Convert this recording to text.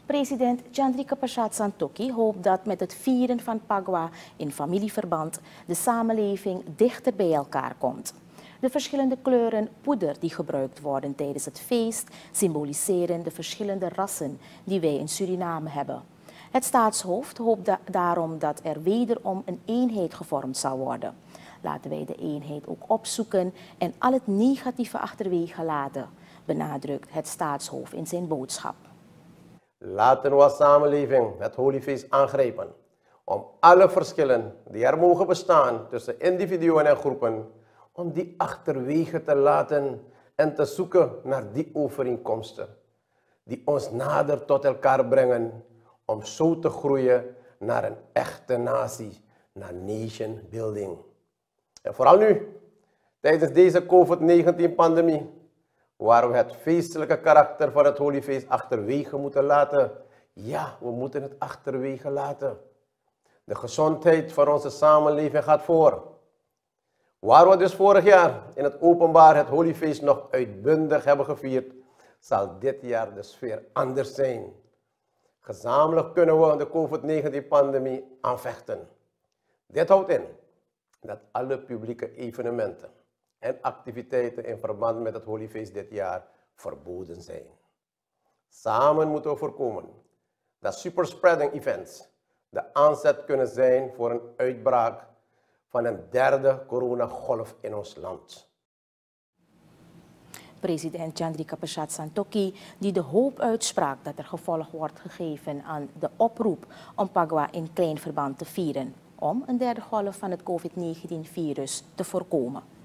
President Chandrika Prasad Santokhi hoopt dat met het vieren van Phagwah in familieverband de samenleving dichter bij elkaar komt. De verschillende kleuren poeder die gebruikt worden tijdens het feest symboliseren de verschillende rassen die wij in Suriname hebben. Het staatshoofd hoopt daarom dat er wederom een eenheid gevormd zal worden. Laten wij de eenheid ook opzoeken en al het negatieve achterwege laten, benadrukt het staatshoofd in zijn boodschap. Laten we als samenleving het Holyfeest aangrijpen om alle verschillen die er mogen bestaan tussen individuen en groepen, om die achterwege te laten en te zoeken naar die overeenkomsten die ons nader tot elkaar brengen om zo te groeien naar een echte natie, naar nation building. En vooral nu, tijdens deze COVID-19-pandemie, waar we het feestelijke karakter van het Holyfeest achterwege moeten laten. Ja, we moeten het achterwege laten. De gezondheid van onze samenleving gaat voor. Waar we dus vorig jaar in het openbaar het Holyfeest nog uitbundig hebben gevierd, zal dit jaar de sfeer anders zijn. Gezamenlijk kunnen we de COVID-19-pandemie aanvechten. Dit houdt in dat alle publieke evenementen en activiteiten in verband met het Holyfeest dit jaar verboden zijn. Samen moeten we voorkomen dat superspreading events de aanzet kunnen zijn voor een uitbraak van een derde coronagolf in ons land. President Chandrika Prasad Santokhi, die de hoop uitsprak dat er gevolg wordt gegeven aan de oproep om Phagwah in klein verband te vieren, om een derde golf van het COVID-19-virus te voorkomen.